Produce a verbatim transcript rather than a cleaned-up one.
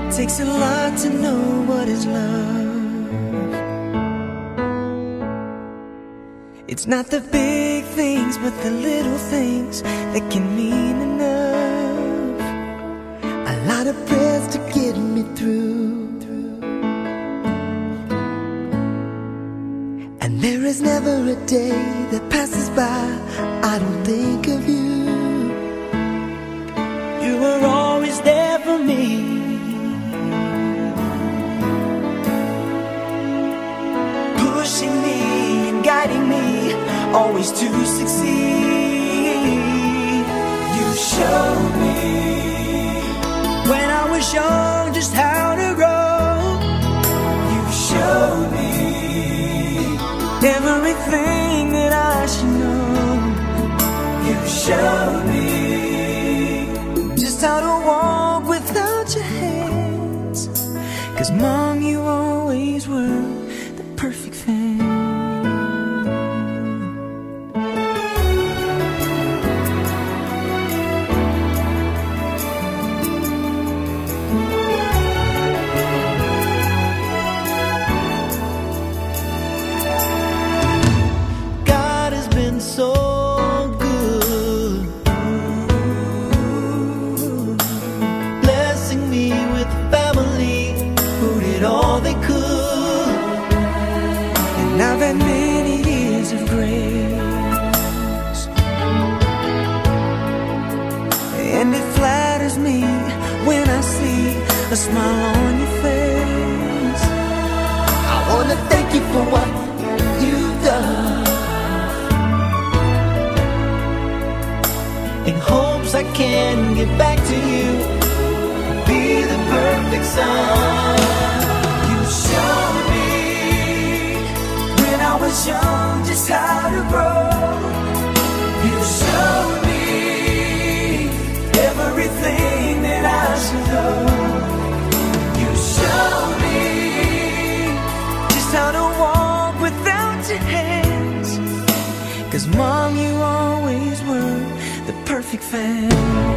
Takes a lot to know what is love. It's not the big things, but the little things that can mean enough. A lot of prayers to get me through, and there is never a day that passes by I don't think of you. You were always there for me, pushing me and guiding me, always to succeed. You showed me when I was young just how to grow. You showed me everything that I should know. You showed me just how to walk without your hands, 'cause Mom, you always were the perfect fan. So good, blessing me with a family who did all they could. And I've had many years of grace, and it flatters me when I see a smile on your face. I wanna thank you for what you've done, in hopes I can get back to you, be the perfect son. You showed me when I was young just how to grow. You showed me everything that I should know. You showed me just how to walk without your hands, 'cause Mom, you always were the perfect fan.